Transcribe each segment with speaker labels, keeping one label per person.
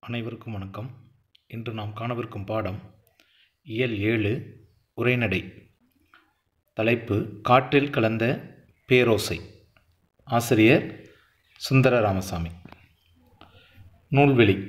Speaker 1: அனைவருக்கும் வணக்கம். இன்று நாம் காணவிருக்கும் பாடம் இயல் 7 உரைநடை. தலைப்பு காற்றில் கலந்த பேரோசை. ஆசிரியர் சுந்தர ராமசாமி. நூல்வெளி.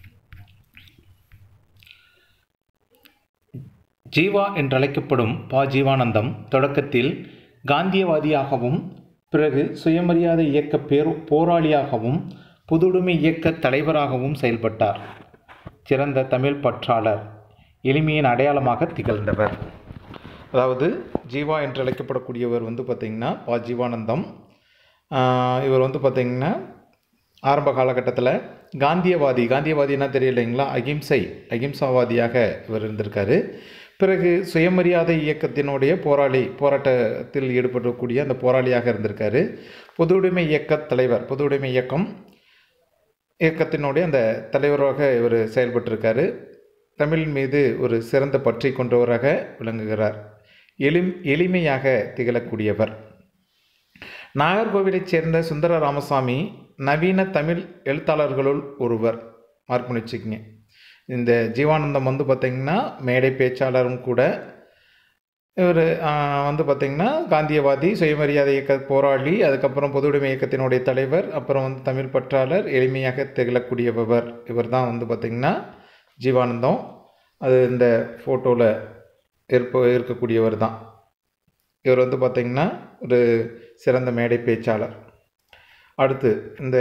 Speaker 1: ஜீவா என்றழைக்கப்படும் ப. ஜீவானந்தம் தொடக்கத்தில் காந்தியவாதியாகவும் பிறகு சுயமரியாதை இயக்க போராளியாகவும் பொதுவுடைமை இயக்க தலைவராகவும் செயல்பட்டார். சிறந்த தமிழ் பற்றாளர், எளிமையின் அடையாளமாக திகழ்ந்தவர். அதாவது ஜீவா என்று அழைக்கப்படக்கூடியவர் பார்த்திங்கன்னா ப. ஜீவானந்தம். இவர் பார்த்திங்கன்னா ஆரம்ப காலகட்டத்தில் காந்தியவாதினா தெரியலைங்களா, அகிம்சாவாதியாக இவர் இருந்திருக்காரு. பிறகு சுயமரியாதை இயக்கத்தினுடைய போராட்டத்தில் ஈடுபடக்கூடிய அந்த போராளியாக இருந்திருக்காரு. பொதுவுடைமை இயக்க தலைவர், பொதுவுடைமை இயக்கத்தினுடைய அந்த தலைவராக இவர் செயல்பட்டிருக்காரு. தமிழின் மீது ஒரு சிறந்த பற்றை கொண்டவராக விளங்குகிறார். எளிமையாக திகழக்கூடியவர். நாகர்கோவிலைச் சேர்ந்த சுந்தர ராமசாமி நவீன தமிழ் எழுத்தாளர்களுள் ஒருவர். மார்க் பண்ணி வச்சுக்கிங்க. இந்த ஜீவானந்தம் பார்த்திங்கன்னா மேடை பேச்சாளரும் கூட. இவர் பார்த்திங்கன்னா காந்தியவாதி, சுயமரியாதை இயக்க போராளி, அதுக்கப்புறம் பொதுவுடைமை இயக்கத்தினுடைய தலைவர், அப்புறம் தமிழ் பற்றாளர், எளிமையாக திகழக்கூடியவர். இவர் தான் பார்த்திங்கன்னா ஜீவானந்தம். அது இந்த ஃபோட்டோவில் இருக்கக்கூடியவர் தான். இவர் பார்த்திங்கன்னா ஒரு சிறந்த மேடை பேச்சாளர். அடுத்து இந்த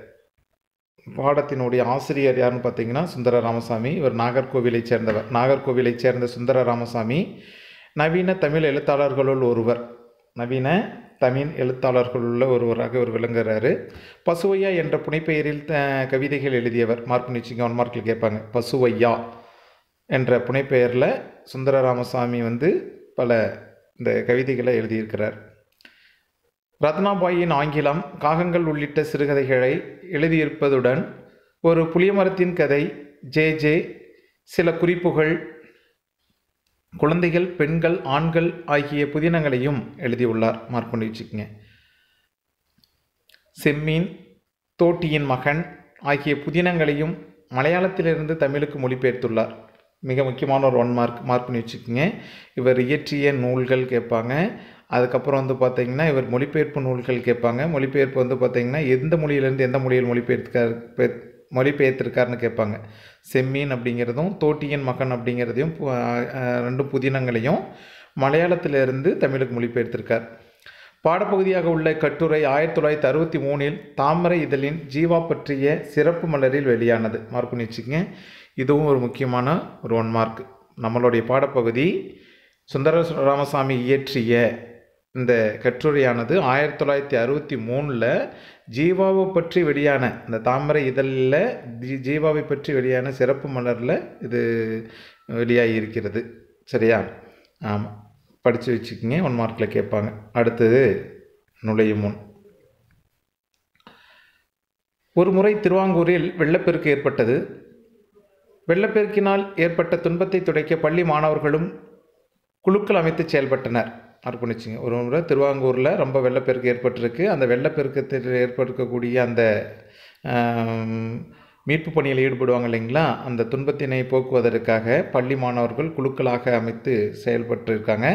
Speaker 1: பாடத்தினுடைய ஆசிரியர் யாருன்னு பார்த்திங்கன்னா சுந்தர ராமசாமி. இவர் நாகர்கோவிலைச் சேர்ந்தவர். நாகர்கோவிலைச் சேர்ந்த சுந்தர ராமசாமி நவீன தமிழ் எழுத்தாளர்களுள் ஒருவர். நவீன தமிழ் எழுத்தாளர்களுள்ள ஒருவராக இவர் விளங்குகிறாரு. பசுவையா என்ற புனைப்பெயரில் கவிதைகள் எழுதியவர். மார்க் நிச்சயம் 1 மார்க்கில் கேட்பாங்க. பசுவையா என்ற புனைப்பெயரில் சுந்தர ராமசாமி பல இந்த கவிதைகளை எழுதியிருக்கிறார். ரத்னாபாயின் ஆங்கிலம், காகங்கள் உள்ளிட்ட சிறுகதைகளை எழுதியிருப்பதுடன் ஒரு புளியமரத்தின் கதை, ஜே சில குறிப்புகள், குழந்தைகள், பெண்கள், ஆண்கள் ஆகிய புதினங்களையும் எழுதியுள்ளார். மார்க் பண்ணி வச்சுக்கோங்க. செம்மீன், தோட்டியின் மகன் ஆகிய புதினங்களையும் மலையாளத்திலிருந்து தமிழுக்கு மொழிபெயர்த்துள்ளார். மிக முக்கியமான ஒரு 1 மார்க் பண்ணி வச்சுக்கோங்க. இவர் இயற்றிய நூல்கள் கேட்பாங்க. அதுக்கப்புறம் பார்த்திங்கன்னா இவர் மொழிபெயர்ப்பு நூல்கள் கேட்பாங்க. மொழிபெயர்ப்பு பார்த்திங்கன்னா எந்த மொழியிலேருந்து எந்த மொழியில் மொழிபெயர்த்திருக்காருன்னு கேட்பாங்க. செம்மீன் அப்படிங்கிறதும் தோட்டியின் மகன் அப்படிங்கிறதையும் 2 புதினங்களையும் மலையாளத்திலிருந்து தமிழுக்கு மொழிபெயர்த்திருக்கார். பாடப்பகுதியாக உள்ள கட்டுரை 1963 தாமரை இதழின் ஜீவா பற்றிய சிறப்பு மலரில் வெளியானது. மார்க் பண்ணி வச்சுக்கோங்க. இதுவும் ஒரு முக்கியமான ஒரு 1 மார்க். நம்மளுடைய பாடப்பகுதி சுந்தர ராமசாமி இயற்றிய இந்த கட்டுரையானது 1963 ஜீவாவை பற்றி வெளியான இந்த தாமரை இதழில் ஜீவாவை பற்றி வெளியான சிறப்பு மலரில் இது வெளியாகி இருக்கிறது. சரியா? ஆமாம், படித்து வச்சுக்கிங்க. 1 மார்க்கில் கேட்பாங்க. அடுத்தது நுழையும் முன். ஒரு முறை திருவாங்கூரில் வெள்ளப்பெருக்கு ஏற்பட்டது. வெள்ளப்பெருக்கினால் ஏற்பட்ட துன்பத்தை துடைக்க பள்ளி மாணவர்களும் குழுக்கள் அமைத்து செயல்பட்டனர். அர்ப்பணிச்சிங்க. ஒரு முறை திருவாங்கூரில் ரொம்ப வெள்ளப்பெருக்கு ஏற்பட்டிருக்கு. அந்த வெள்ளப்பெருக்கத்தில் ஏற்பட்டிருக்கக்கூடிய அந்த மீட்பு பணியில் ஈடுபடுவாங்க இல்லைங்களா, அந்த துன்பத்தினை போக்குவதற்காக பள்ளி மாணவர்கள் குழுக்களாக அமைத்து செயல்பட்டிருக்காங்க.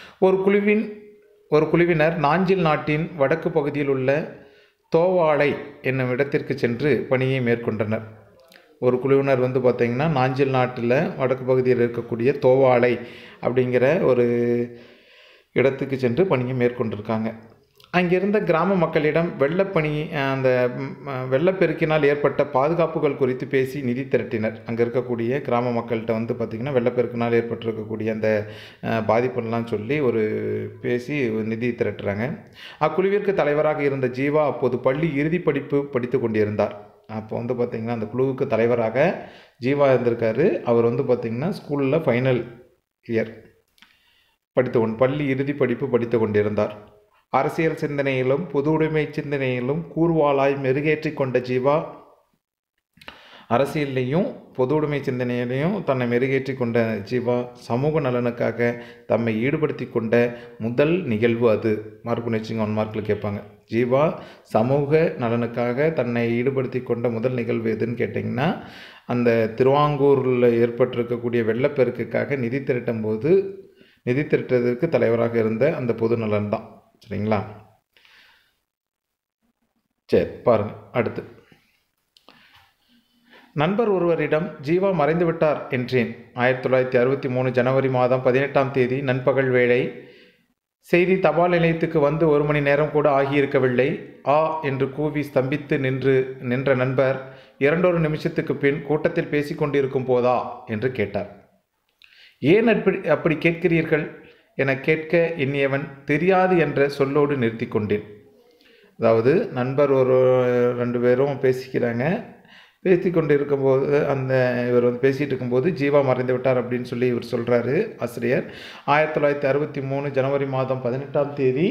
Speaker 1: ஒரு குழுவினர் நாஞ்சில் நாட்டின் வடக்கு பகுதியில் உள்ள தோவாளை என்னும் இடத்திற்கு சென்று பணியை மேற்கொண்டனர். ஒரு குழுவினர் பார்த்திங்கன்னா நாஞ்சில் நாட்டில் வடக்கு பகுதியில் இருக்கக்கூடிய தோவாளை அப்படிங்கிற ஒரு இடத்துக்கு சென்று பணியை மேற்கொண்டிருக்காங்க. அங்கிருந்த கிராம மக்களிடம் அந்த வெள்ளப்பெருக்கினால் ஏற்பட்ட பாதுகாப்புகள் குறித்து பேசி நிதி திரட்டினர். அங்கே இருக்கக்கூடிய கிராம மக்கள்கிட்ட பார்த்திங்கன்னா வெள்ளப்பெருக்கினால் ஏற்பட்டிருக்கக்கூடிய அந்த பாதிப்புலாம் சொல்லி பேசி நிதி திரட்டுறாங்க. அக்குழுவிற்கு தலைவராக இருந்த ஜீவா அப்போது பள்ளி இறுதி படிப்பு படித்து கொண்டிருந்தார். அப்போ பார்த்திங்கன்னா அந்த குழுவுக்கு தலைவராக ஜீவா இருந்திருக்காரு. அவர் பார்த்திங்கன்னா ஸ்கூலில் ஃபைனல் இயர் பள்ளி இறுதி படிப்பு படித்து கொண்டிருந்தார். அரசியல் சிந்தனையிலும் பொது உடைமை சிந்தனையிலும் கூர்வாளாய் மெருகேற்றி கொண்ட ஜீவா அரசியலையும் பொது உடைமை சிந்தனையிலையும் தன்னை மெருகேற்றி கொண்ட ஜீவா சமூக நலனுக்காக தம்மை ஈடுபடுத்தி கொண்ட முதல் நிகழ்வு அது. மார்க் பண்ணி வச்சுங்க. 1 மார்க்கில் கேட்பாங்க. ஜீவா சமூக நலனுக்காக தன்னை ஈடுபடுத்தி கொண்ட முதல் நிகழ்வு எதுன்னு கேட்டிங்கன்னா, அந்த திருவாங்கூரில் ஏற்பட்டிருக்கக்கூடிய வெள்ளப்பெருக்குக்காக நிதி திரட்டுறதுக்கு தலைவராக இருந்த அந்த பொது நலன் தான். சரிங்களா? சரி, பாருங்கள் அடுத்து. நண்பர் ஒருவரிடம் ஜீவா மறைந்து விட்டார் என்றேன். 1963 ஜனவரி மாதம் 18ஆம் தேதி நண்பகல் வேளை. செய்தி தபால் நிலையத்துக்கு வந்து 1 மணி நேரம் கூட ஆகியிருக்கவில்லை. ஆ என்று கூவி ஸ்தம்பித்து நின்ற நண்பர் 2 நிமிஷத்துக்கு பின் கூட்டத்தில் பேசிக்கொண்டிருக்கும் போதா என்று கேட்டார். ஏன் அப்படி கேட்கிறீர்கள் என கேட்க எண்ணியவன் தெரியாது என்ற சொல்லோடு நிறுத்தி கொண்டேன். அதாவது நண்பர் 2 பேரும் பேசி கொண்டு இருக்கும்போது இவர் பேசிகிட்டு இருக்கும்போது ஜீவா மறைந்து விட்டார் அப்படின்னு சொல்லி இவர் சொல்கிறாரு ஆசிரியர். 1963 ஜனவரி மாதம் 18ஆம் தேதி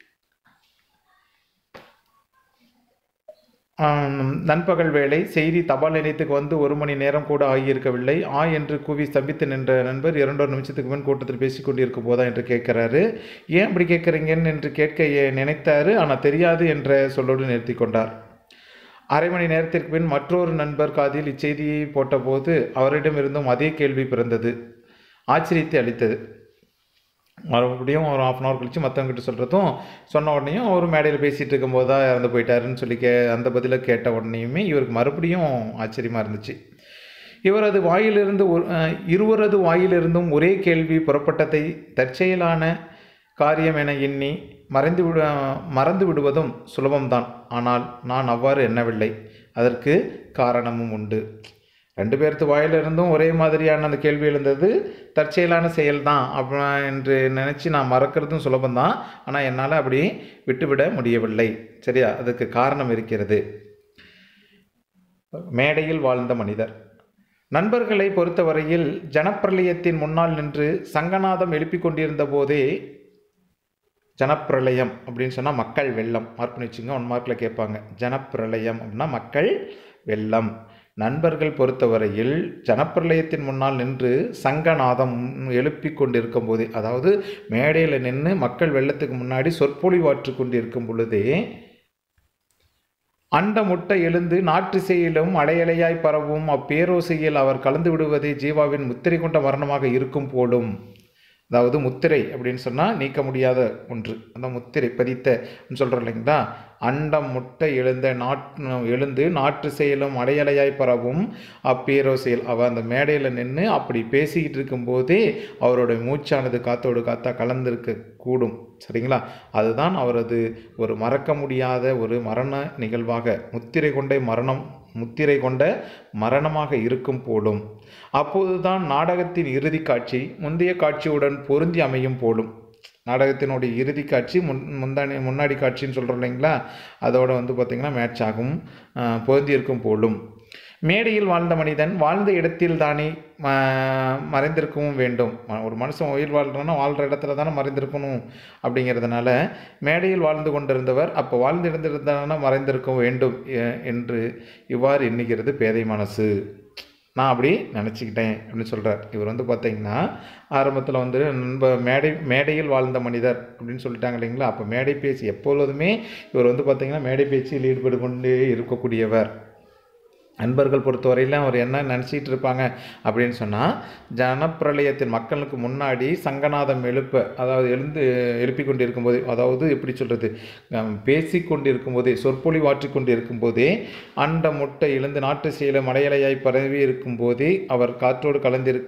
Speaker 1: நண்பகல் வேளை. செய்தி தபால் நிலையத்துக்கு வந்து 1 மணி நேரம் கூட ஆகியிருக்கவில்லை. என்று கூவி ஸ்தம்பித்து நின்ற நண்பர் 2 நிமிஷத்துக்கு முன் கூட்டத்தில் பேசிக்கொண்டிருக்கும் போதா என்று கேட்கிறாரு. ஏன் அப்படி கேட்குறீங்கன்னு என்று கேட்க நினைத்தாரு. ஆனால் தெரியாது என்ற சொல்லோடு நிறுத்தி கொண்டார். அரை மணி நேரத்திற்கு பின் மற்றொரு நண்பர் காதில் இச்செய்தியை போட்டபோது அவரிடமிருந்தும் அதே கேள்வி பிறந்தது. ஆச்சரியத்தை அளித்தது. மறுபடியும் ஒரு 1/2 hour கழித்து மற்றவங்கிட்ட சொன்ன உடனேயும் அவர் மேடையில் பேசிகிட்டு இருக்கும்போது தான் இறந்து போயிட்டாருன்னு சொல்லி அந்த பதிலை கேட்ட உடனேயுமே இவருக்கு மறுபடியும் ஆச்சரியமாக இருந்துச்சு. இருவரது வாயிலிருந்தும் ஒரே கேள்வி புறப்பட்டதை தற்செயலான காரியம் என எண்ணி மறந்து விடுவதும் சுலபம்தான். ஆனால் நான் அவ்வாறு எண்ணவில்லை. அதற்கு காரணமும் உண்டு. 2 பேர்த்து வாயிலிருந்தும் ஒரே மாதிரியான அந்த கேள்வி எழுந்தது தற்செயலான செயல்தான் என்று நினச்சி நான் மறக்கிறதும் சுலபம்தான். ஆனால் என்னால் அப்படி விட்டுவிட முடியவில்லை. சரியா? அதுக்கு காரணம் இருக்கிறது. மேடையில் வாழ்ந்த மனிதர். நண்பர்களை பொறுத்தவரையில் ஜனப்பிரளயத்தின் முன்னால் நின்று சங்கநாதம் எழுப்பிக் கொண்டிருந்த போதே, ஜனப்பிரளயம் அப்படின்னு சொன்னால் மக்கள் வெள்ளம். மார்க் பண்ணி வச்சுங்க, 1 மார்க்கில் கேட்பாங்க. ஜனப்பிரளயம் அப்படின்னா மக்கள் வெள்ளம். நண்பர்கள் பொறுத்தவரையில் ஜனப்பிரளயத்தின் முன்னால் நின்று சங்கநாதம் எழுப்பி கொண்டிருக்கும் போதே, அதாவது மேடையில் நின்று மக்கள் வெள்ளத்துக்கு முன்னாடி சொற்பொழிவாற்று கொண்டிருக்கும் பொழுதே, அண்ட முட்டை எழுந்து நாற்றிசையிலும் அலையலையாய் பரவும் அப்பேரோசையில் அவர் கலந்து விடுவதே ஜீவாவின் முத்திரை கொண்ட மரணமாக இருக்கும் போலும். அதாவது முத்திரை அப்படின்னு சொன்னால் நீக்க முடியாத ஒன்று. அந்த முத்திரை பதித்த சொல்கிறோம் இல்லைங்களா? அண்டம் முட்டை எழுந்து நாற்று செயலும் அடையலையாய் பரவும் அப்பேரோசையில் அவள் அந்த மேடையில் நின்று அப்படி பேசிக்கிட்டு இருக்கும்போதே அவருடைய மூச்சானது காத்தோடு காத்தா கலந்திருக்க கூடும். சரிங்களா? அதுதான் அவரது ஒரு மறக்க முடியாத ஒரு மரண நிகழ்வாக முத்திரை கொண்ட மரணமாக இருக்கும் போலும். அப்போதுதான் நாடகத்தின் இறுதி காட்சி முந்தைய காட்சியுடன் பொருந்தி அமையும் போலும். நாடகத்தினுடைய இறுதி காட்சி முன்னாடி காட்சின்னு சொல்கிறோம் இல்லைங்களா? அதோட பார்த்திங்கன்னா மேட்ச் ஆகும், பொருந்தி இருக்கும் போலும். மேடையில் வாழ்ந்த மனிதன் வாழ்ந்த இடத்தில் தானே மறைந்திருக்கவும் வேண்டும். ஒரு மனுஷன் உயிர் வாழ்கிறான்னா வாழ்கிற இடத்துல தானே மறைந்திருக்கணும். அப்படிங்கிறதுனால மேடையில் வாழ்ந்து கொண்டிருந்தவர் அப்போ வாழ்ந்து இருந்திருந்தானா மறைந்திருக்க வேண்டும் என்று இவ்வாறு எண்ணுகிறது பேதை மனசு. நான் அப்படி நினச்சிக்கிட்டேன் அப்படின்னு சொல்கிறார். இவர் பார்த்திங்கன்னா ஆரம்பத்தில் மேடையில் வாழ்ந்த மனிதர் அப்படின்னு சொல்லிட்டாங்க இல்லைங்களா? அப்போ மேடை பேச்சு எப்பொழுதுமே இவர் பார்த்திங்கன்னா மேடை பேச்சில் ஈடுபட்டு கொண்டே இருக்கக்கூடியவர். நண்பர்கள் பொறுத்தவரையில் அவர் என்ன நினச்சிட்டு இருப்பாங்க அப்படின்னு சொன்னால், ஜனப்பிரளயத்தின் மக்களுக்கு முன்னாடி சங்கநாதம் எழுப்பி கொண்டு இருக்கும்போதே, அதாவது எப்படி சொல்கிறது, பேசி கொண்டு இருக்கும்போதே, சொற்பொழிவாற்றி கொண்டு இருக்கும்போதே, அண்ட முட்டை எழுந்து நாட்டு செயல மலையலையாய் பரவி இருக்கும்போதே அவர் காற்றோடு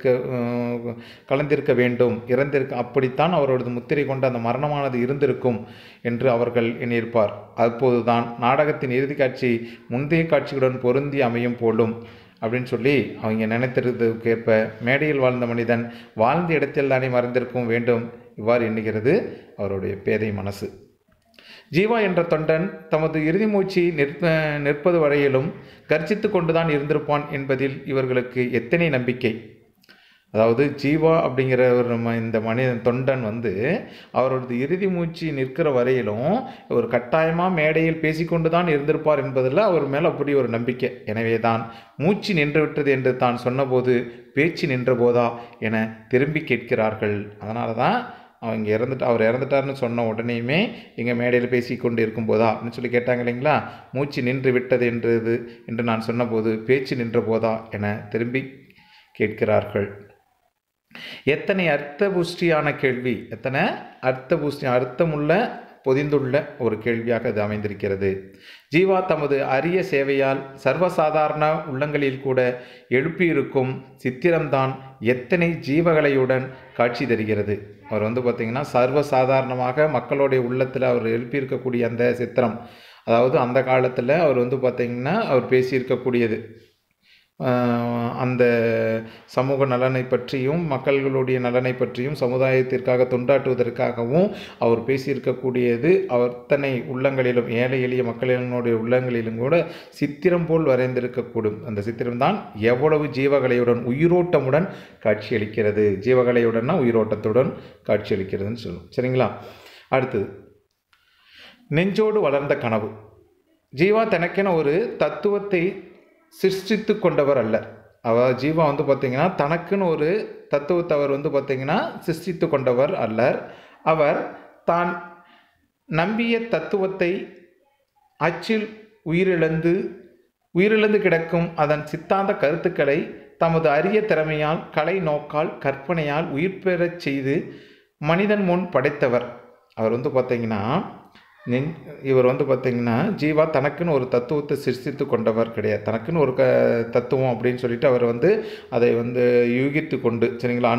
Speaker 1: கலந்திருக்க வேண்டும், அப்படித்தான் அவரது முத்திரை கொண்ட அந்த மரணமானது இருந்திருக்கும் என்று அவர்கள் எண்ணியிருப்பார். அப்போதுதான் நாடகத்தின் இறுதி காட்சி முந்தைய காட்சியுடன் பொருந்தி அமையும் போலும் அப்படின்னு சொல்லி அவங்க நினைத்திருந்ததுக்கேற்ப மேடையில் வாழ்ந்த மனிதன் வாழ்ந்த இடத்தில் தானே மறைந்திருக்கவும் வேண்டும். இவ்வாறு எண்ணுகிறது அவருடைய பேதை மனசு. ஜீவா என்ற தொண்டன் தமது இறுதி மூச்சு நிற்பது வரையிலும் கர்ஜித்து கொண்டுதான் இருந்திருப்பான் என்பதில் இவர்களுக்கு எத்தனை நம்பிக்கை. அதாவது ஜீவா அப்படிங்கிற இந்த மனிதன் தொண்டன் அவரது இறுதி மூச்சு நிற்கிற வரையிலும் ஒரு கட்டாயமாக மேடையில் பேசிக்கொண்டு தான் இருந்திருப்பார் என்பதில் அவர் மேலே அப்படி ஒரு நம்பிக்கை. எனவே தான் மூச்சு நின்று விட்டது என்று தான் சொன்னபோது பேச்சு நின்ற போதா என திரும்பி கேட்கிறார்கள். அதனால தான் அவங்க அவர் இறந்துட்டார்னு சொன்ன உடனேயுமே இங்கே மேடையில் பேசி கொண்டு இருக்கும்போதா அப்படின்னு சொல்லி கேட்டாங்க இல்லைங்களா. மூச்சு நின்று விட்டது என்று நான் சொன்னபோது பேச்சு நின்ற போதா என திரும்பி கேட்கிறார்கள். எத்தனை அர்த்தபுஷ்டியான கேள்வி, எத்தனை அர்த்தமுள்ள பொதிந்துள்ள ஒரு கேள்வியாக அது அமைந்திருக்கிறது. ஜீவா தமது அரிய சேவையால் சர்வசாதாரண உள்ளங்களில் கூட எழுப்பியிருக்கும் சித்திரம்தான் எத்தனை ஜீவகலையுடன் காட்சி தருகிறது. அவர் பார்த்திங்கன்னா சர்வசாதாரணமாக மக்களுடைய உள்ளத்தில் அவர் எழுப்பியிருக்கக்கூடிய அந்த சித்திரம், அதாவது அந்த காலத்தில் அவர் பார்த்திங்கன்னா அவர் பேசியிருக்கக்கூடியது அந்த சமூக நலனை பற்றியும் மக்களுடைய நலனை பற்றியும் சமுதாயத்திற்காக தொண்டாற்றுவதற்காகவும் அவர் பேசியிருக்கக்கூடியது அத்தனை உள்ளங்களிலும் ஏழை எளிய மக்களினுடைய உள்ளங்களிலும் கூட சித்திரம் போல் வரைந்திருக்கக்கூடும். அந்த சித்திரம்தான் எவ்வளவு ஜீவகலையுடன் உயிரோட்டமுடன் காட்சியளிக்கிறது. ஜீவகலையுடனா உயிரோட்டத்துடன் காட்சியளிக்கிறதுன்னு சொல்லும். சரிங்களா. அடுத்தது நெஞ்சோடு வளர்ந்த கனவு. ஜீவா தனக்கென ஒரு தத்துவத்தை சிருஷ்டித்து கொண்டவர் அல்ல. ஜீவா பார்த்திங்கன்னா தனக்குன்னு ஒரு தத்துவத்தை அவர் பார்த்திங்கன்னா சிருஷ்டித்து கொண்டவர் அல்லர். அவர் தான் நம்பிய தத்துவத்தை அச்சில் உயிரிழந்து கிடக்கும் அதன் சித்தாந்த கருத்துக்களை தமது அரிய திறமையால் கலை நோக்கால் கற்பனையால் உயிர் பெறச் செய்து மனிதன் முன் படைத்தவர். அவர் பார்த்திங்கன்னா இவர் பார்த்திங்கன்னா ஜீவா தனக்குன்னு ஒரு தத்துவத்தை சிருஷ்டித்து கொண்டவர் கிடையாது. தனக்குன்னு ஒரு தத்துவம் அப்படின்னு சொல்லிட்டு அவர் அதை யூகித்து கொண்டு சரிங்களா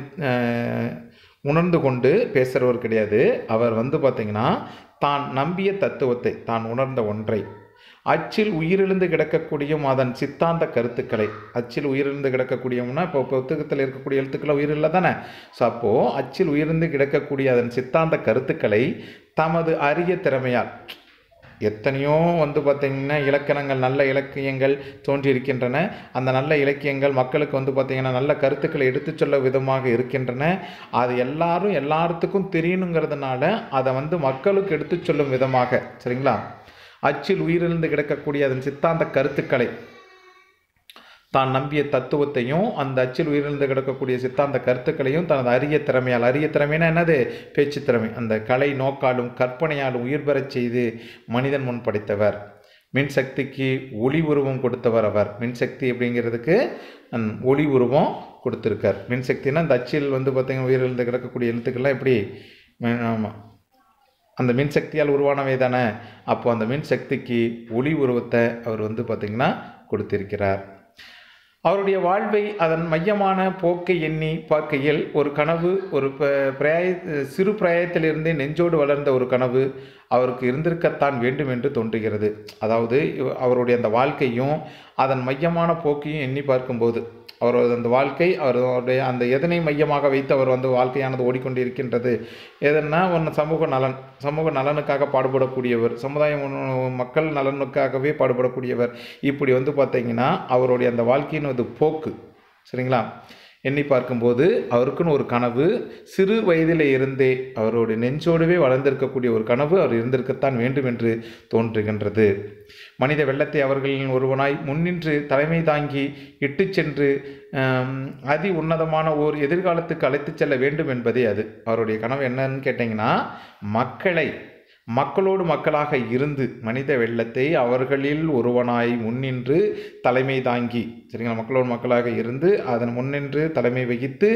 Speaker 1: உணர்ந்து கொண்டு பேசுகிறவர் கிடையாது. அவர் பார்த்திங்கன்னா தான் நம்பிய தத்துவத்தை, தான் உணர்ந்த ஒன்றை அச்சில் உயிரிழந்து கிடக்கக்கூடிய அதன் சித்தாந்த கருத்துக்களை, அச்சில் உயிரிழந்து கிடக்கக்கூடியவனா இப்போ புத்தகத்தில் இருக்கக்கூடிய எழுத்துக்களை உயிரில்லை தானே. ஸோ அப்போது அச்சில் உயிரிழந்து கிடக்கக்கூடிய அதன் சித்தாந்த கருத்துக்களை தமது அரிய திறமையால், எத்தனையோ பார்த்திங்கன்னா இலக்கணங்கள் நல்ல இலக்கியங்கள் தோன்றியிருக்கின்றன. அந்த நல்ல இலக்கியங்கள் மக்களுக்கு பார்த்திங்கன்னா நல்ல கருத்துக்களை எடுத்து சொல்ல விதமாக இருக்கின்றன. அது எல்லாத்துக்கும் தெரியணுங்கிறதுனால அதை மக்களுக்கு எடுத்து சொல்லும் விதமாக சரிங்களா அச்சில் உயிரிழந்து கிடக்கக்கூடிய அதன் சித்தாந்த கருத்துக்களை, தான் நம்பிய தத்துவத்தையும் அந்த அச்சில் உயிரிழந்து கிடக்கக்கூடிய சித்தாந்த கருத்துக்களையும் தனது அரிய திறமையால், அரிய திறமைனா என்னது, பேச்சு திறமை, அந்த கலை நோக்காலும் கற்பனையாலும் உயிர் பெறச் செய்து மனிதன் முன் படைத்தவர். மின்சக்திக்கு ஒளி உருவம் கொடுத்தவர் அவர். மின்சக்தி அப்படிங்கிறதுக்கு ஒளி உருவம் கொடுத்துருக்கார். மின்சக்தினா அந்த அச்சில் பார்த்திங்கன்னா உயிரிழந்து கிடக்கக்கூடிய எழுத்துக்கள்லாம் எப்படி அந்த மின்சக்தியால் உருவானவை தானே. அப்போ அந்த மின்சக்திக்கு ஒளி உருவத்தை அவர் பார்த்திங்கன்னா கொடுத்திருக்கிறார். அவருடைய வாழ்வை அதன் மையமான போக்கை எண்ணி பார்க்கையில் ஒரு கனவு, ஒரு சிறு பிராயத்திலிருந்தே நெஞ்சோடு வளர்ந்த ஒரு கனவு அவருக்கு இருந்திருக்கத்தான் வேண்டும் என்று தோன்றுகிறது. அதாவது அவருடைய அந்த வாழ்க்கையும் அதன் மையமான போக்கையும் எண்ணி பார்க்கும்போது அவரது அந்த வாழ்க்கை, அவருடைய அந்த எதனை மையமாக வைத்து அவர் வாழ்க்கையானது ஓடிக்கொண்டிருக்கின்றது. எதனா சமூக நலனுக்காக பாடுபடக்கூடியவர், மக்கள் நலனுக்காகவே பாடுபடக்கூடியவர். இப்படி பார்த்திங்கன்னா அவருடைய அந்த வாழ்க்கையின் போக்கு சரிங்களா எண்ணி பார்க்கும்போது அவருக்குன்னு ஒரு கனவு சிறு வயதில் இருந்தே அவருடைய நெஞ்சோடுவே வளர்ந்திருக்கக்கூடிய ஒரு கனவு அவர் இருந்திருக்கத்தான் வேண்டும் என்று தோன்றுகின்றது. மனித வெள்ளத்தை அவர்களின் ஒருவனாய் முன்னின்று தலைமை தாங்கி இட்டு சென்று அதி உன்னதமான ஓர் எதிர்காலத்துக்கு அழைத்து செல்ல வேண்டும் என்பதே அது. அவருடைய கனவு என்னன்னு கேட்டிங்கன்னா மக்களோடு மக்களாக இருந்து மனித வெள்ளத்தை அவர்களில் ஒருவனாய் முன்னின்று தலைமை தாங்கி சரிங்களா மக்களோடு மக்களாக இருந்து அதன் முன்னின்று தலைமை வகித்து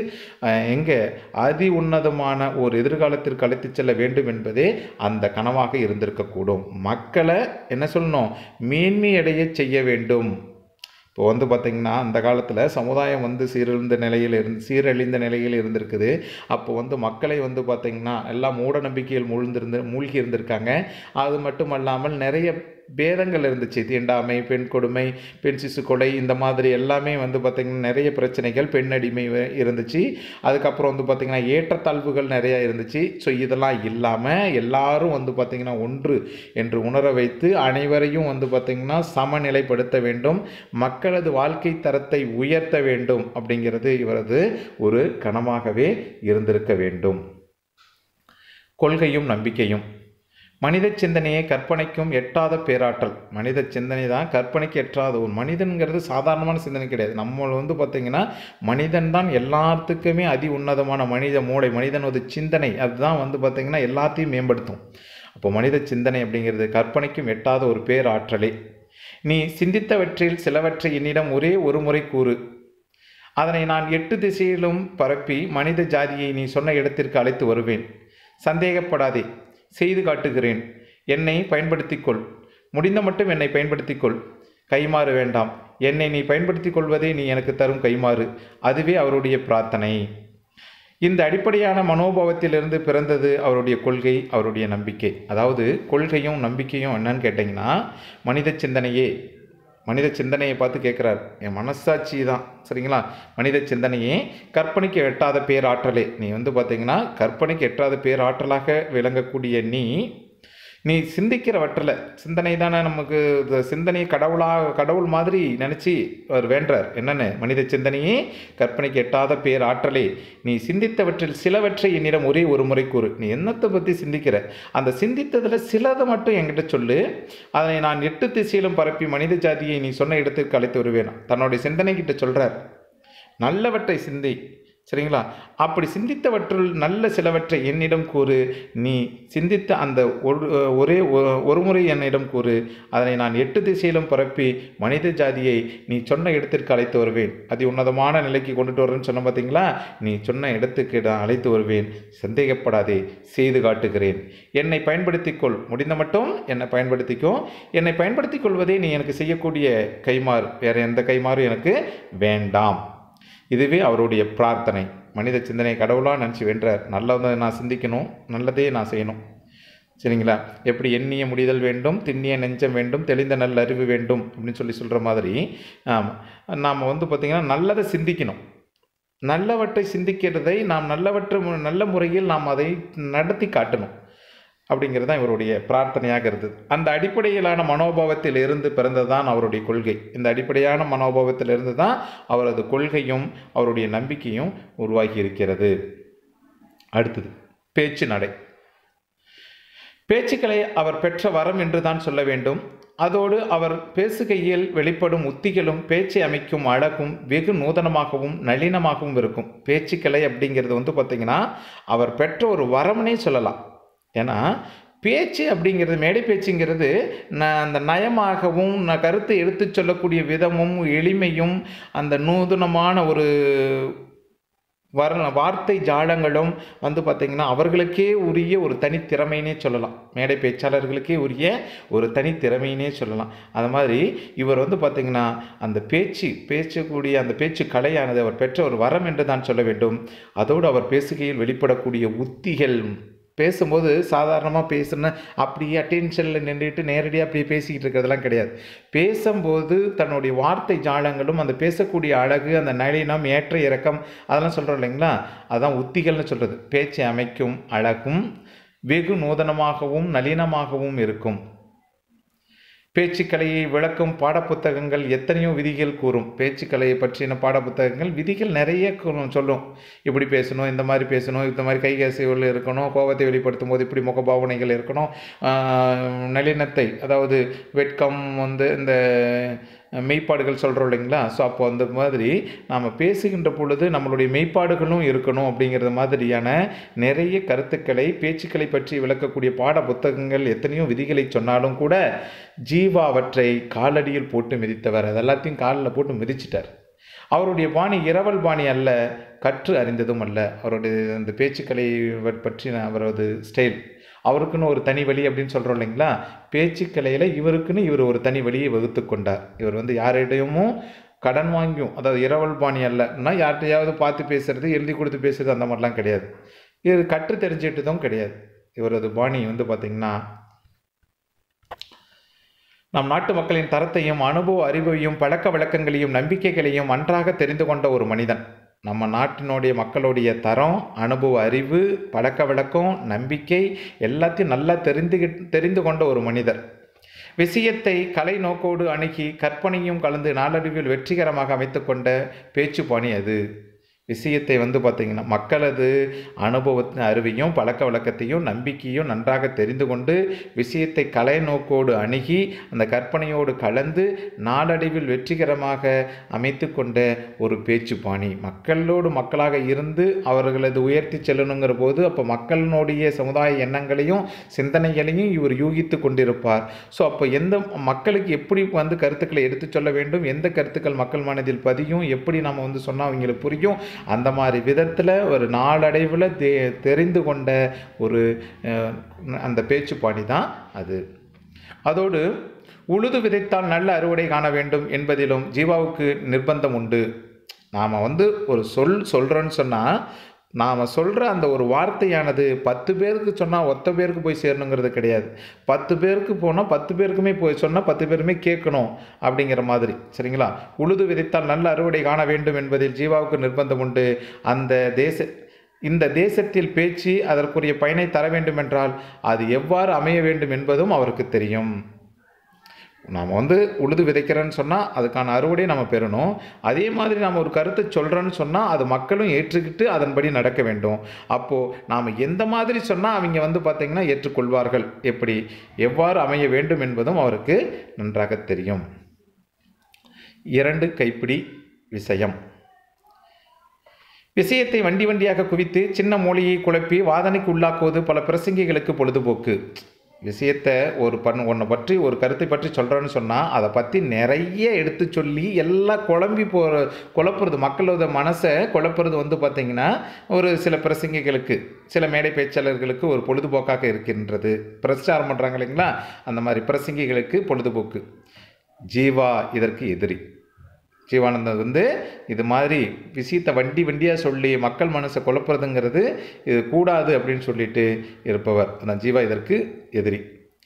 Speaker 1: அதி உன்னதமான ஒரு எதிர்காலத்திற்கு அழைத்து செல்ல வேண்டும் என்பதே அந்த கனவாக இருந்திருக்கக்கூடும். மக்களை என்ன சொல்லணும், மேன்மையடைய செய்ய வேண்டும். இப்போ பார்த்திங்கன்னா அந்த காலத்தில் சமுதாயம் சீரழிந்த நிலையில் இருந்திருக்குது. அப்போ மக்களை பார்த்திங்கன்னா எல்லாம் மூட நம்பிக்கையில் மூழ்கி இருந்திருக்காங்க. அது மட்டும் அல்லாமல் நிறைய பேதங்கள் இருந்துச்சு. தீண்டாமை, பெண் கொடுமை, பெண் சிசு கொலை, இந்த மாதிரி எல்லாமே பார்த்திங்கன்னா நிறைய பிரச்சனைகள், பெண்ணடிமை இருந்துச்சு. அதுக்கப்புறம் பார்த்திங்கன்னா ஏற்றத்தாழ்வுகள் நிறையா இருந்துச்சு. ஸோ இதெல்லாம் இல்லாமல் எல்லாரும் பார்த்திங்கன்னா ஒன்று என்று உணர வைத்து அனைவரையும் பார்த்திங்கன்னா சமநிலைப்படுத்த வேண்டும், மக்களது வாழ்க்கை தரத்தை உயர்த்த வேண்டும் அப்படிங்கிறது இவரது ஒரு கனவாகவே இருந்திருக்க வேண்டும். கொள்கையும் நம்பிக்கையும். மனித சிந்தனையை கற்பனைக்கும் எட்டாத பேராற்றல். மனித சிந்தனை தான் கற்பனைக்கு எட்டாத. ஒரு மனிதன்கிறது சாதாரணமான சிந்தனை கிடையாது. நம்ம பார்த்திங்கன்னா மனிதன் தான் எல்லாத்துக்குமே அதி உன்னதமான மனித மூளை, மனிதனோட சிந்தனை அதுதான் பார்த்திங்கன்னா எல்லாத்தையும் மேம்படுத்தும். அப்போ மனித சிந்தனை அப்படிங்கிறது கற்பனைக்கும் எட்டாத ஒரு பேராற்றலே. நீ சிந்தித்தவற்றில் சிலவற்றை என்னிடம் ஒரே ஒரு முறை கூறு, அதனை நான் 8 திசையிலும் பரப்பி மனித ஜாதியை நீ சொன்ன இடத்திற்கு அழைத்து வருவேன். சந்தேகப்படாதே, செய்து காட்டுகிறேன். என்னை பயன்படுத்திக்கொள், முடிந்த மட்டும் என்னை பயன்படுத்திக்கொள். கைமாறு வேண்டாம். என்னை நீ பயன்படுத்திக் கொள்வதே நீ எனக்கு தரும் கைமாறு. அதுவே அவருடைய பிரார்த்தனை. இந்த அடிப்படையான மனோபாவத்திலிருந்து பிறந்தது அவருடைய கொள்கை, அவருடைய நம்பிக்கை. அதாவது கொள்கையும் நம்பிக்கையும் என்னன்னு கேட்டிங்கன்னா, மனித சிந்தனையை பார்த்து கேட்குறார். என் மனசாட்சி தான், சரிங்களா? மனித சிந்தனையே கற்பனைக்கு எட்டாத பேராற்றலே. நீ பார்த்திங்கன்னா கற்பனைக்கு எட்டாத பேராற்றலாக விளங்கக்கூடிய நீ சிந்திக்கிறவற்றில் சிந்தனை தானே நமக்கு. சிந்தனையை கடவுள் மாதிரி நினச்சி அவர் வேண்டார். என்னென்னு? மனித சிந்தனையே கற்பனைக்கு எட்டாத பேராற்றலே. நீ சிந்தித்தவற்றில் சிலவற்றை என்னிடம் ஒரே ஒரு முறை கூறு. நீ என்னத்தை பற்றி சிந்திக்கிற, அந்த சிந்தித்ததில் சிலதை மட்டும் என்கிட்ட சொல்லு. அதனை நான் 8 திசையிலும் பரப்பி மனித ஜாதியை நீ சொன்ன இடத்திற்கு அழைத்து வருவேன். தன்னுடைய சிந்தனை கிட்ட சொல்கிறார், நல்லவற்றை சிந்தி, சரிங்களா? அப்படி சிந்தித்தவற்றுள் நல்ல சிலவற்றை என்னிடம் கூறு. நீ சிந்தித்த அந்த ஒரு முறை என்னிடம் கூறு. அதனை நான் 8 திசையிலும் பரப்பி மனித ஜாதியை நீ சொன்ன இடத்திற்கு அழைத்து வருவேன். அதி உன்னதமான நிலைக்கு கொண்டுட்டு வரேன்னு சொன்ன பார்த்தீங்களா? நீ சொன்ன இடத்துக்கு நான் அழைத்து வருவேன். சந்தேகப்படாதே, செய்து காட்டுகிறேன். என்னை பயன்படுத்திக்கொள், முடிந்த மட்டும் என்னை பயன்படுத்திக்கோ. என்னை பயன்படுத்திக் கொள்வதே நீ எனக்கு செய்யக்கூடிய கைமாறு. வேறு எந்த கைமாறும் எனக்கு வேண்டாம். இதுவே அவருடைய பிரார்த்தனை. மனித சிந்தனை கடவுளாக நினச்சி வென்றார். நல்லதை நான் சிந்திக்கணும், நல்லதே நான் செய்யணும், சரிங்களா? எப்படி எண்ணிய முடிதல் வேண்டும், திண்ணிய நெஞ்சம் வேண்டும், தெளிந்த நல்ல அறிவு வேண்டும் அப்படின்னு சொல்கிற மாதிரி நாம் பார்த்திங்கன்னா நல்லதை சிந்திக்கணும். நல்லவற்றை சிந்திக்கிறதை நாம் நல்ல முறையில் நாம் அதை நடத்தி காட்டணும் அப்படிங்கிறது தான் இவருடைய பிரார்த்தனையாக இருந்தது. அந்த அடிப்படையிலான மனோபாவத்தில் இருந்து பிறந்ததுதான் அவருடைய கொள்கை. இந்த அடிப்படையான மனோபாவத்தில் இருந்து தான் அவரது கொள்கையும் அவருடைய நம்பிக்கையும் உருவாகி இருக்கிறது. அடுத்தது பேச்சு நடை. பேச்சுக்களை அவர் பெற்ற வரம் என்று தான் சொல்ல வேண்டும். அதோடு அவர் பேசுகையில் வெளிப்படும் உத்திகளும் பேச்சை அமைக்கும் அழகும் வெகு நூதனமாகவும் நளினமாகவும் இருக்கும். பேச்சுக்களை அப்படிங்கிறது பார்த்திங்கன்னா அவர் பெற்ற ஒரு வரம்னே சொல்லலாம். ஏன்னா பேச்சு அப்படிங்கிறது, மேடை பேச்சுங்கிறது அந்த நயமாகவும் கருத்தை எடுத்து சொல்லக்கூடிய விதமும் எளிமையும் அந்த நூதனமான ஒரு வார்த்தை ஜாலங்களும் பார்த்திங்கன்னா அவர்களுக்கே உரிய ஒரு தனித்திறமையினே சொல்லலாம். மேடை பேச்சாளர்களுக்கே உரிய ஒரு தனித்திறமையினே சொல்லலாம். அது மாதிரி இவர் பார்த்திங்கன்னா அந்த பேசக்கூடிய அந்த பேச்சு கலையானது அவர் பெற்ற ஒரு வரம் என்று தான் சொல்ல வேண்டும். அதோடு அவர் பேசுகையில் வெளிப்படக்கூடிய உத்திகள், பேசும்போது சாதாரணமாக பேசுன அப்படியே அட்டென்ஷனில் நின்றுட்டு நேரடியாக அப்படியே பேசிக்கிட்டு இருக்கிறதெல்லாம் கிடையாது. பேசும்போது தன்னுடைய வார்த்தை ஜாலங்களும் அந்த பேசக்கூடிய அழகு, அந்த நளினம், ஏற்ற இறக்கம் அதெல்லாம் சொல்கிறோம் இல்லைங்களா? அதுதான் உத்திகள்னு சொல்கிறது. பேச்சை அமைக்கும் அழகும் வெகு நூதனமாகவும் நளினமாகவும் இருக்கும். பேச்சுக்கலையை விளக்கும் பாடப்புத்தகங்கள் எத்தனையோ விதிகள் கூறும். பேச்சுக்கலையை பற்றின பாடப்புத்தகங்கள் விதிகள் நிறைய சொல்லும். இப்படி பேசணும், இந்த மாதிரி பேசணும், இந்த மாதிரி கைகசைகள் இருக்கணும், கோபத்தை வெளிப்படுத்தும் போது இப்படி முகபாவனைகள் இருக்கணும், நளினத்தை அதாவது வெட்கம் இந்த மெய்ப்பாடுகள் சொல்கிறோம் இல்லைங்களா? ஸோ அப்போ அந்த மாதிரி நாம் பேசுகின்ற பொழுது நம்மளுடைய மெய்ப்பாடுகளும் இருக்கணும் அப்படிங்கிறது மாதிரியான நிறைய கருத்துக்களை பேச்சுக்களை பற்றி விளக்கக்கூடிய பாட புத்தகங்கள் எத்தனையோ விதிகளை சொன்னாலும் கூட ஜீவா அவற்றை காலடியில் போட்டு மிதித்தவர். அதெல்லாத்தையும் காலில் போட்டு மிதிச்சிட்டார். அவருடைய பாணி இரவல் பாணி அல்ல, கற்று அறிந்ததும் அல்ல. அவருடைய அந்த பேச்சுக்களை பற்றி அவரது ஸ்டைல், அவருக்குன்னு ஒரு தனி வழி அப்படின்னு சொல்கிறோம் இல்லைங்களா? பேச்சுக்கலையில் இவர் ஒரு தனி வழியை வகுத்து கொண்டார். இவர் யாரிடையும் கடன் வாங்கியும், அதாவது இரவல் பாணி அல்லன்னா யார்கிட்டையாவது பார்த்து பேசுகிறது, எழுதி கொடுத்து பேசுகிறது அந்த மாதிரிலாம் கிடையாது. இது கற்று தெரிஞ்சிட்டதும் கிடையாது. இவரது பாணி பார்த்திங்கன்னா நம் நாட்டு மக்களின் தரத்தையும் அனுபவ அறிவையும் பழக்க வழக்கங்களையும் நம்பிக்கைகளையும் நன்றாக தெரிந்து கொண்ட ஒரு மனிதன். நம்ம நாட்டினுடைய மக்களுடைய தரம், அனுபவ அறிவு, பழக்க வழக்கம், நம்பிக்கை எல்லாத்தையும் நல்லா தெரிந்து கொண்ட ஒரு மனிதர். விஷயத்தை கலை நோக்கோடு அணுகி கற்பனையும் கலந்து நாளடைவில் வெற்றிகரமாக அமைத்து கொண்ட பேச்சு பாணி அது. விஷயத்தை வந்து பார்த்திங்கன்னா மக்களது அனுபவத்தின் அறிவையும் பழக்க வழக்கத்தையும் நம்பிக்கையும் நன்றாக தெரிந்து கொண்டு விஷயத்தை கலை நோக்கோடு அணுகி அந்த கற்பனையோடு கலந்து நாளடைவில் வெற்றிகரமாக அமைத்து கொண்ட ஒரு பேச்சு பாணி. மக்களோடு மக்களாக இருந்து அவர்களது உயர்த்தி செல்லணுங்கிற போது அப்போ மக்களினுடைய சமுதாய எண்ணங்களையும் சிந்தனைகளையும் இவர் யூகித்து கொண்டிருப்பார். ஸோ அப்போ எந்த மக்களுக்கு எப்படி வந்து கருத்துக்களை எடுத்து சொல்ல வேண்டும், எந்த கருத்துக்கள் மக்கள் மனதில் பதியும், எப்படி நம்ம வந்து சொன்னால் அவங்களுக்கு புரியும், அந்த மாதிரி விதத்தில் ஒரு நாளடைவில் தெரிந்து கொண்ட ஒரு அந்த பேச்சு பாணி தான் அது. அதோடு உழுது விதைத்தால் நல்ல அறுவடை காண வேண்டும் என்பதிலும் ஜீவாவுக்கு நிர்பந்தம் உண்டு. நாம் வந்து ஒரு சொல்கிறோன்னு சொன்னால் நாம் சொல்கிற அந்த ஒரு வார்த்தையானது 10 பேருக்கு சொன்னால் ஒத்த பேருக்கு போய் சேரணுங்கிறது கிடையாது. 10 பேருக்கு போனால் 10 பேருக்குமே போய் சொன்னால் 10 பேருமே கேட்கணும் அப்படிங்கிற மாதிரி. சரிங்களா? உழுது விதைத்தால் நல்ல அறுவடை காண வேண்டும் என்பதில் ஜீவாவுக்கு நிர்பந்தம் உண்டு. இந்த தேசத்தில் பேச்சு அதற்குரிய பயனை தர வேண்டுமென்றால் அது எவ்வாறு அமைய வேண்டும் என்பதும் அவருக்கு தெரியும். நாம் வந்து உழுது விதைக்கிறேன்னு சொன்னால் அதுக்கான அறுவடையை நம்ம பெறணும். அதே மாதிரி நாம் ஒரு கருத்தை சொல்கிறோன்னு சொன்னால் அது மக்களும் ஏற்றுக்கிட்டு அதன்படி நடக்க வேண்டும். அப்போது நாம் எந்த மாதிரி சொன்னால் அவங்க வந்து பார்த்திங்கன்னா ஏற்றுக்கொள்வார்கள், எவ்வாறு அமைய வேண்டும் என்பதும் அவருக்கு நன்றாக தெரியும். 2 கைப்பிடி விஷயம். விஷயத்தை வண்டியாக குவித்து சின்ன மூலையை குழப்பி வாதனைக்கு உள்ளாக்குவது பல பிரசங்கிகளுக்கு பொழுதுபோக்கு. விஷயத்தை ஒன்றை பற்றி ஒரு கருத்தை பற்றி சொல்கிறோன்னு சொன்னால் அதை பற்றி நிறைய எடுத்து சொல்லி எல்லாம் குழப்புறது, மக்களோட மனசை குழப்புறது வந்து பார்த்திங்கன்னா ஒரு சில பிரசங்கிகளுக்கு, சில மேடை பேச்சாளர்களுக்கு ஒரு பொழுதுபோக்காக இருக்கின்றது. பிரச்சாரம் பண்ணுறாங்க இல்லைங்களா, அந்த மாதிரி பிரசங்கிகளுக்கு பொழுதுபோக்கு. ஜீவா இதற்கு எதிரி. ஜீவானந்தர் வந்து இது மாதிரி விஷயத்தை வண்டியாக சொல்லி மக்கள் மனசை குழப்புறதுங்கிறது இது கூடாது அப்படின்னு சொல்லிட்டு இருப்பவர். ஆனால் ஜீவா இதற்கு எதிரி.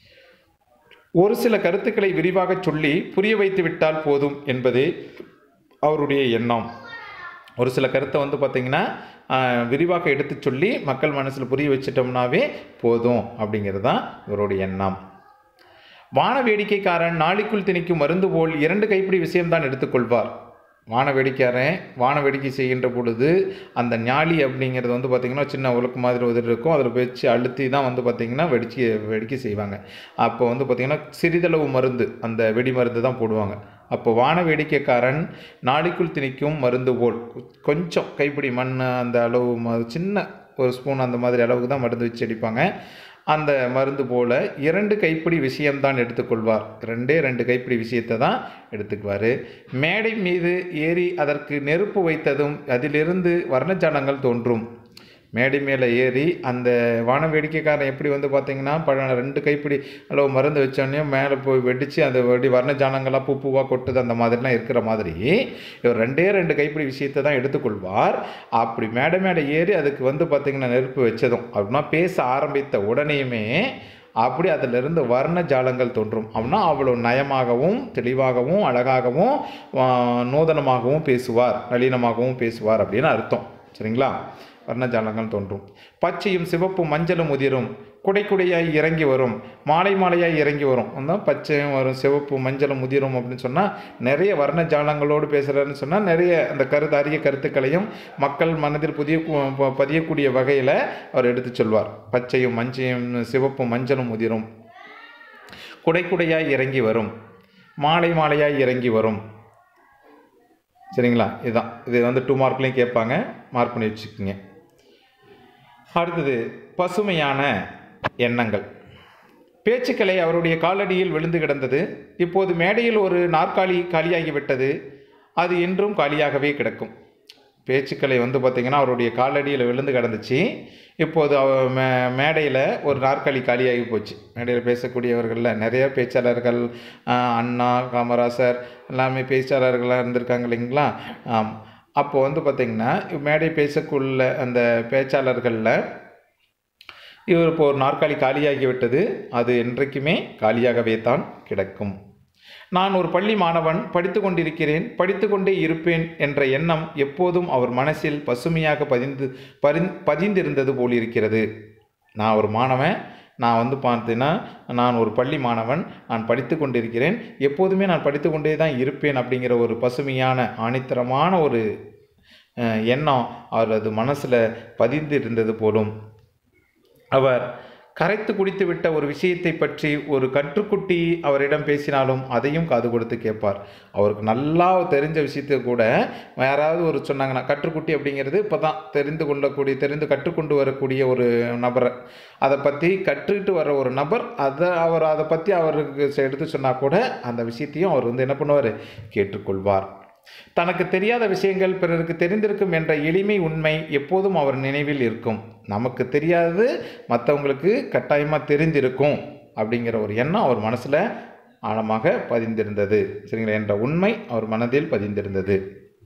Speaker 1: ஒரு சில கருத்துக்களை விரிவாக சொல்லி புரிய வைத்து விட்டால் போதும் என்பதே அவருடைய எண்ணம். ஒரு சில கருத்தை வந்து பார்த்திங்கன்னா விரிவாக எடுத்து சொல்லி மக்கள் மனசில் புரிய வச்சிட்டோம்னாவே போதும் அப்படிங்கிறது தான் இவருடைய எண்ணம். வான வேடிக்கைக்காரன் நாளிக்குள் திணிக்கும் மருந்து போல் 2 கைப்பிடி விஷயம்தான் எடுத்துக்கொள்வார். வான வேடிக்கை செய்கின்ற பொழுது அந்த ஞாலி அப்படிங்கிறது வந்து பார்த்திங்கன்னா சின்ன உலக்கு மாதிரி உதவி இருக்கும், அதில் வச்சு அழுத்தி தான் வந்து பார்த்திங்கன்னா வெடிக்கை செய்வாங்க. அப்போ வந்து பார்த்திங்கன்னா சிறிதளவு மருந்து, அந்த வெடி மருந்து தான் போடுவாங்க. அப்போ வான வேடிக்கைக்காரன் நாளிக்குள் திணிக்கும் மருந்து போல் கொஞ்சம் கைப்பிடி மண் அந்த அளவு சின்ன ஒரு ஸ்பூன் அந்த மாதிரி அளவுக்கு தான் மருந்து வச்சு அடிப்பாங்க. அந்த மருந்து போல 2 கைப்பிடி விஷயம்தான் எடுத்துக்கொள்வார். 2 கைப்பிடி விஷயத்தை தான் எடுத்துக்குவார். மேடை மீது ஏறி அதற்கு நெருப்பு வைத்ததும் அதிலிருந்து வர்ணஜாலங்கள் தோன்றும். மேடை மேலே ஏறி அந்த வான வேடிக்கைக்காரன் எப்படி வந்து பார்த்திங்கன்னா 2 கைப்பிடி அளவு மருந்து வச்சோடனே மேலே போய் வெடித்து அந்த வர்ணஜாலங்களாக பூவாக கொட்டுது, அந்த மாதிரிலாம் இருக்கிற மாதிரி இவர் 2 கைப்பிடி விஷயத்தை தான் எடுத்துக்கொள்வார். அப்படி மேடை ஏறி அதுக்கு வந்து பார்த்திங்கன்னா நெருப்பு வச்சதும் அப்படின்னா பேச ஆரம்பித்த உடனேயுமே அப்படி அதிலிருந்து வர்ண ஜாலங்கள் தோன்றும். அப்படின்னா அவ்வளோ நயமாகவும் தெளிவாகவும் அழகாகவும் நூதனமாகவும் பேசுவார், நளினமாகவும் பேசுவார் அப்படின்னு அர்த்தம். சரிங்களா? வர்ணஜாலங்கள் தோன்றும். பச்சையும் சிவப்பும் மஞ்சளும் உதிரும், குடையாய் இறங்கி வரும், மாலையாய் இறங்கி வரும். அந்த பச்சையும் வரும், சிவப்பு மஞ்சளும் உதிரும் அப்படின்னு சொன்னால் நிறைய வர்ணஜாலங்களோடு பேசுகிறாருன்னு சொன்னால் நிறைய அந்த அரிய கருத்துக்களையும் மக்கள் மனதில் பதியக்கூடிய வகையில் அவர் எடுத்து சொல்வார். பச்சையும் சிவப்பும் மஞ்சளும் உதிரும், குடையாய் இறங்கி வரும், மாலையாய் இறங்கி வரும். சரிங்களா? இதுதான். இது வந்து 2 மார்க்லையும் கேட்பாங்க, மார்க் பண்ணி வச்சுக்கோங்க. அடுத்தது பசுமையான எண்ணங்கள். பேச்சுக்களை அவருடைய காலடியில் விழுந்து கிடந்தது. இப்போது மேடையில் ஒரு நாற்காலி காலியாகிவிட்டது. அது என்றும் காலியாகவே கிடக்கும். பேச்சுக்களை வந்து பார்த்திங்கன்னா அவருடைய காலடியில் விழுந்து கிடந்துச்சு. இப்போது மேடையில் ஒரு நாற்காலி காலியாகி போச்சு. மேடையில் பேசக்கூடியவர்களில் நிறைய பேச்சாளர்கள், அண்ணா, காமராசர் எல்லாமே பேச்சாளர்களாக இருந்திருக்காங்க இல்லைங்களா. அப்போ வந்து பார்த்திங்கன்னா மேடை பேசக்குள்ள அந்த பேச்சாளர்களில் இவர் இப்போ ஒரு நாற்காலி காலியாகிவிட்டது, அது என்றைக்குமே காலியாகவே தான் கிடக்கும். நான் ஒரு பள்ளி மாணவன், படித்து கொண்டிருக்கிறேன், படித்து கொண்டே இருப்பேன் என்ற எண்ணம் எப்போதும் அவர் மனசில் பசுமையாக பதிந்திருந்தது போலிருக்கிறது. நான் ஒரு மாணவன், நான் வந்து பார்த்தீங்கன்னா நான் ஒரு பள்ளி மாணவன், நான் படித்து கொண்டிருக்கிறேன், எப்போதுமே நான் படித்து கொண்டே தான் இருப்பேன் அப்படிங்கிற ஒரு பசுமையான ஆணித்தரமான ஒரு எண்ணம் அவரது மனசில் பதிந்து இருந்தது போலும். அவர் கரைத்து குடித்து விட்ட ஒரு விஷயத்தை பற்றி ஒரு கற்றுக்குட்டி அவரிடம் பேசினாலும் அதையும் காது கொடுத்து கேட்பார். அவருக்கு நல்லா தெரிஞ்ச விஷயத்தை கூட யாராவது ஒரு சொன்னாங்கன்னா, கற்றுக்குட்டி அப்படிங்கிறது இப்போ தான் தெரிந்து கற்றுக்கொண்டு வரக்கூடிய ஒரு நபரை, அதை பற்றி கற்றுக்கிட்டு வர ஒரு நபர் அதை பற்றி அவருக்கு எடுத்து சொன்னால் கூட அந்த விஷயத்தையும் அவர் என்ன பண்ணுவார், கேட்டுக்கொள்வார். தனக்கு தெரியாத விஷயங்கள் பிறருக்கு தெரிந்திருக்கும் என்ற எளிமை உண்மை எப்போதும் அவர் நினைவில் இருக்கும். நமக்கு தெரியாதது மற்றவங்களுக்கு கட்டாயமாக தெரிந்திருக்கும் அப்படிங்கிற ஒரு எண்ணம் அவர் மனசில் ஆழமாக பதிந்திருந்தது. சரிங்களா? என்ற உண்மை அவர் மனதில் பதிந்திருந்தது.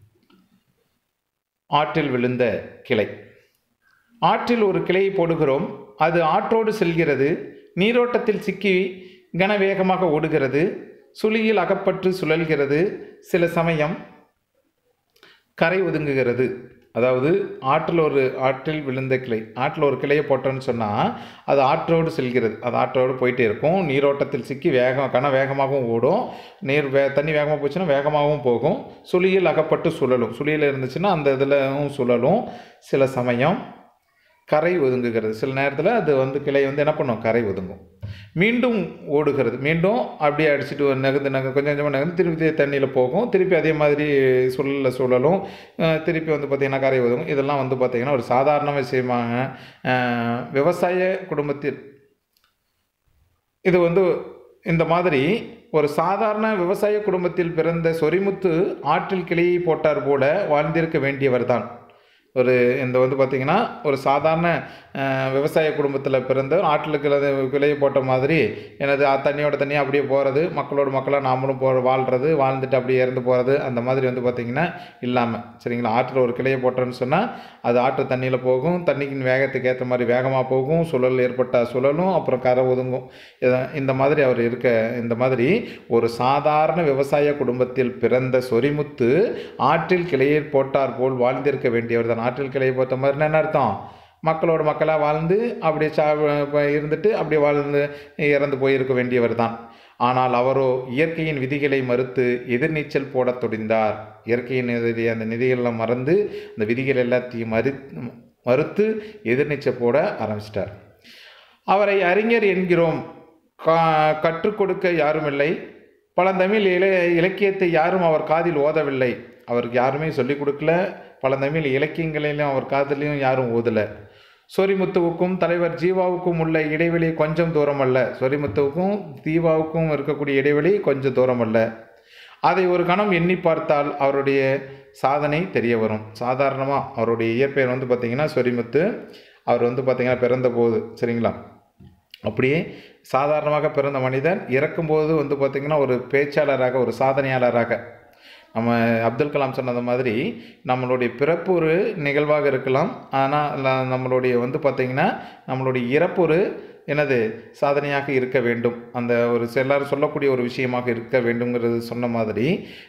Speaker 1: ஆற்றில் விழுந்த கிளை. ஆற்றில் ஒரு கிளையை போடுகிறோம். அது ஆற்றோடு செல்கிறது. நீரோட்டத்தில் சிக்கி கனவேகமாக ஓடுகிறது. சுழியில் அகப்பட்டு சுழல்கிறது. சில சமயம் கரை ஒதுங்குகிறது. அதாவது ஆற்றில் விழுந்த கிளை, ஆற்றில் ஒரு கிளையை போட்டோன்னு சொன்னால் அது ஆற்றோடு செல்கிறது. அது ஆற்றோடு போயிட்டே இருக்கும். நீரோட்டத்தில் சிக்கி வேகமாகவும் ஓடும். தண்ணி வேகமாக போச்சுன்னா வேகமாகவும் போகும். சுழியில் அகப்பட்டு சுழலும். சுழியில் இருந்துச்சுன்னா அந்த இதில் சுழலும். சில சமயம் கரை ஒதுங்குகிறது. சில நேரத்தில் அது கிளை என்ன பண்ணும், கரை ஒதுங்கும். மீண்டும் ஓடுகிறது. மீண்டும் அப்படியே அடிச்சுட்டு நகர்ந்து கொஞ்சம் கொஞ்சமாக நகர்ந்து திருப்பி தண்ணியில் போகும். திருப்பி அதே மாதிரி சுழலும். திருப்பி பார்த்திங்கன்னா கரை ஒதுங்கும். இதெல்லாம் பார்த்திங்கன்னா ஒரு சாதாரண விஷயமாக விவசாய குடும்பத்தில் இது இந்த மாதிரி ஒரு சாதாரண விவசாய குடும்பத்தில் பிறந்த சொரிமுத்து ஆற்றில் கிளையை போட்டார் போல வாழ்ந்திருக்க வேண்டியவர் தான். பார்த்திங்கன்னா ஒரு சாதாரண விவசாய குடும்பத்தில் பிறந்த ஆற்றில் கிளையை போட்ட மாதிரி தண்ணியோட தண்ணியாக அப்படியே போகிறது, மக்களோட மக்களாக நாமளும் வாழ்கிறது, வாழ்ந்துட்டு அப்படியே இறந்து போகிறது, அந்த மாதிரி பார்த்திங்கன்னா இல்லாமல். சரிங்களா? ஆற்றில் ஒரு கிளையை போட்டோன்னு சொன்னால் அது ஆற்று தண்ணியில் போகும். தண்ணிக்கு வேகத்துக்கு ஏற்ற மாதிரி வேகமாக போகும். சுழல் ஏற்பட்டால் சுழலும், அப்புறம் கரை ஒதுங்கும். இந்த மாதிரி அவர் இந்த மாதிரி ஒரு சாதாரண விவசாய குடும்பத்தில் பிறந்த சொரிமுத்து ஆற்றில் கிளையை போட்டார் போல் வாழ்ந்திருக்க வேண்டியவர் தான். ஆற்றில் கிளையை போட்ட மாதிரி என்ன அர்த்தம், மக்களோட மக்களாக வாழ்ந்து அப்படியே இருந்துட்டு அப்படியே வாழ்ந்து இறந்து போயிருக்க வேண்டியவர் தான். ஆனால் அவரோ இயற்கையின் விதிகளை மறுத்து எதிர்நீச்சல் போட துடிந்தார். இயற்கையின் அந்த நிதிகளெல்லாம் மறந்து அந்த விதிகள் எல்லாத்தையும் மறுத்து எதிர்நீச்சல் போட ஆரம்பிச்சிட்டார். அவரை அறிஞர் என்கிறோம். கற்றுக் கொடுக்க யாரும் இல்லை. பழந்தமிழ் இலக்கியத்தை யாரும் அவர் காதில் ஓதவில்லை. அவருக்கு யாருமே சொல்லிக் கொடுக்கல. பழந்தமிழ் இலக்கியங்களிலும் அவர் காதிலையும் யாரும் ஓதலை. சொரிமுத்துவுக்கும் தலைவர் ஜீவாவுக்கும் உள்ள இடைவெளி கொஞ்சம் தூரம் அல்ல. சொரிமுத்துவுக்கும் ஜீவாவுக்கும் இருக்கக்கூடிய இடைவெளி கொஞ்சம் தூரம் அல்ல. அதை ஒரு கணம் எண்ணி பார்த்தால் அவருடைய சாதனை தெரிய வரும். சாதாரணமாக அவருடைய இயற்பெயர் பார்த்திங்கன்னா சொரிமுத்து. அவர் பார்த்திங்கன்னா பிறந்தபோது, சரிங்களா, அப்படியே சாதாரணமாக பிறந்த மனிதன் இறக்கும்போது பார்த்திங்கன்னா ஒரு பேச்சாளராக, ஒரு சாதனையாளராக, நம்ம அப்துல் கலாம் சொன்னது மாதிரி நம்மளுடைய பிறப்பு ஒரு நிகழ்வாக இருக்கலாம். ஆனால் நம்மளுடைய பார்த்திங்கன்னா நம்மளுடைய இறப்பு ஒரு சாதனையாக இருக்க வேண்டும். அந்த ஒரு எல்லாரும் சொல்லக்கூடிய ஒரு விஷயமாக இருக்க வேண்டுங்கிறது சொன்ன மாதிரி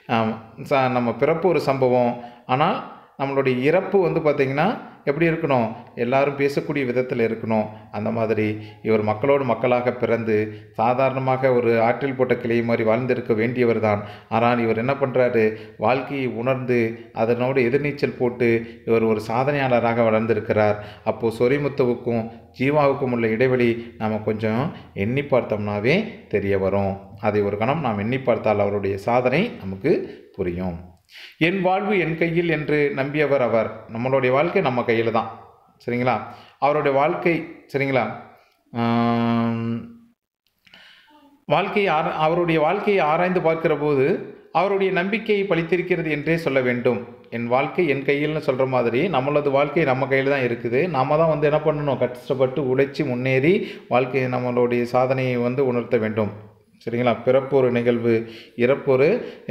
Speaker 1: நம்ம பிறப்பு ஒரு சம்பவம். ஆனால் நம்மளுடைய இறப்பு பார்த்திங்கன்னா எப்படி இருக்கணும், எல்லாரும் பேசக்கூடிய விதத்தில் இருக்கணும். அந்த மாதிரி இவர் மக்களோடு மக்களாக பிறந்து சாதாரணமாக ஒரு ஆற்றில் போட்ட கிளை மாதிரி வாழ்ந்திருக்க வேண்டியவர் தான். ஆனால் இவர் என்ன பண்ணுறாரு, வாழ்க்கையை உணர்ந்து அதனோடு எதிர்நீச்சல் போட்டு இவர் ஒரு சாதனையாளராக வளர்ந்திருக்கிறார். அப்போது சொரிமுத்துவுக்கும் ஜீவாவுக்கும் உள்ள இடைவெளி நாம் கொஞ்சம் எண்ணி பார்த்தோம்னாவே தெரிய வரும். அதை ஒரு கணம் நாம் எண்ணி பார்த்தால் அவருடைய சாதனை நமக்கு புரியும். என் வாழ்வு என் கையில் என்று நம்பியவர் அவர். நம்மளுடைய வாழ்க்கை நம்ம கையில் தான். சரிங்களா? அவருடைய வாழ்க்கை, சரிங்களா, அவருடைய வாழ்க்கையை ஆராய்ந்து பார்க்கிற போது அவருடைய நம்பிக்கையை பழித்திருக்கிறது என்றே சொல்ல வேண்டும். என் வாழ்க்கை என் கையில்னு சொல்கிற மாதிரி நம்மளது வாழ்க்கை நம்ம கையில் தான் இருக்குது. நம்ம தான் என்ன பண்ணணும், கஷ்டப்பட்டு உழைச்சி முன்னேறி வாழ்க்கையை நம்மளுடைய சாதனையை உணர்த்த வேண்டும். சரிங்களா? பிறப்பொரு நிகழ்வு, இறப்பொரு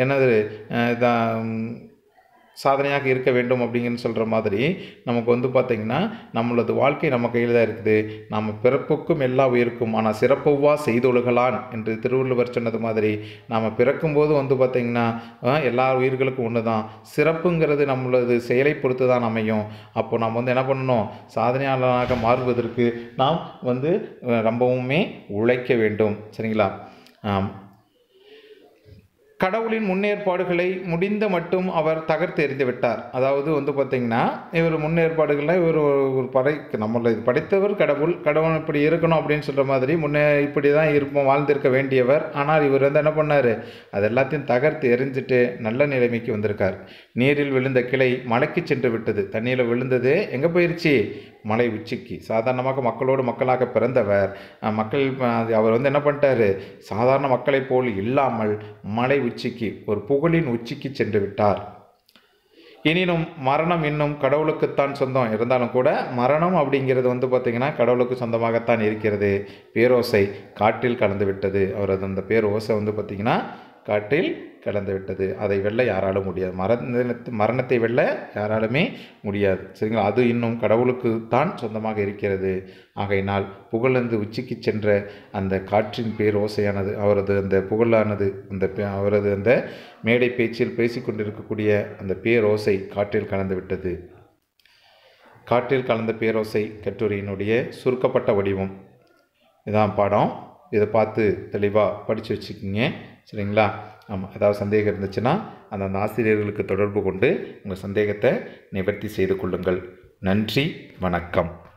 Speaker 1: சாதனையாக இருக்க வேண்டும் அப்படிங்கன்னு சொல்கிற மாதிரி நமக்கு பார்த்திங்கன்னா நம்மளது வாழ்க்கை நம்ம கையில் தான் இருக்குது. நம்ம பிறப்புக்கும் எல்லா உயிருக்கும் ஆனால் சிறப்புவா செய்தொழுகலான் என்று திருவள்ளுவர் சொன்னது மாதிரி நாம் பிறக்கும்போது பார்த்திங்கன்னா எல்லா உயிர்களுக்கும் ஒன்று தான். சிறப்புங்கிறது நம்மளது செயலை பொறுத்து தான் அமையும். அப்போது நம்ம என்ன பண்ணணும், சாதனையாளராக மாறுவதற்கு நாம் ரொம்பவுமே உழைக்க வேண்டும். சரிங்களா? கடவுளின் முன்னேற்பாடுகளை முடிந்த மட்டும் அவர் தகர்த்து எறிந்து விட்டார். அதாவது வந்து பார்த்திங்கன்னா, இவர் முன்னேற்பாடுகளில் இவர் ஒரு நம்மளை படைத்தவர் கடவுள், கடவுள் இப்படி இருக்கணும் அப்படின்னு சொல்கிற மாதிரி இப்படி தான் இருப்போம், வாழ்ந்திருக்க வேண்டியவர். ஆனால் இவர் வந்து என்ன பண்ணார், அது எல்லாத்தையும் தகர்த்து எறிஞ்சிட்டு நல்ல நிலைமைக்கு வந்திருக்கார். நீரில் விழுந்த கிளை மலைக்கு சென்று விட்டது. தண்ணியில் விழுந்தது எங்கே போயிடுச்சு, மலை உச்சிக்கு. சாதாரணமாக மக்களோடு மக்களாக பிறந்தவர் அவர் வந்து என்ன பண்ணிட்டாரு, சாதாரண மக்களைப் போல் இல்லாமல் மலை உச்சிக்கு, ஒரு புகழின் உச்சிக்கு சென்று விட்டார். எனினும் மரணம் இன்னும் கடவுளுக்குத்தான் சொந்தம் இருந்தாலும் கூட மரணம் அப்படிங்கிறது வந்து பார்த்திங்கன்னா கடவுளுக்கு சொந்தமாகத்தான் இருக்கிறது. பேரோசை காற்றில் கலந்து விட்டது. அவரது அந்த பேரோசை வந்து பார்த்திங்கன்னா காற்றில் கலந்து விட்டது. அதை வெல்ல யாராலும் முடியாது. மரணத்தை வெல்ல யாராலுமே முடியாது. சரிங்களா? அது இன்னும் கடவுளுக்கு தான் சொந்தமாக இருக்கிறது. ஆகையினால் புகழந்து உச்சிக்கு சென்ற அந்த காற்றின் பேரோசையானது, அவரது அந்த புகழானது, அவரது அந்த மேடை பேச்சில் பேசிக்கொண்டிருக்கக்கூடிய அந்த பேரோசை காற்றில் கலந்து விட்டது. காற்றில் கலந்த பேரோசை கட்டுரையினுடைய சுருக்கப்பட்ட வடிவம் இதான் பாடம். இதை பார்த்து தெளிவாக படித்து வச்சுக்கிங்க. சரிங்களா? ஆமாம், ஏதாவது சந்தேகம் இருந்துச்சுன்னா அந்த ஆசிரியர்களுக்கு தொடர்பு கொண்டு உங்கள் சந்தேகத்தை நிவர்த்தி செய்து கொள்ளுங்கள். நன்றி, வணக்கம்.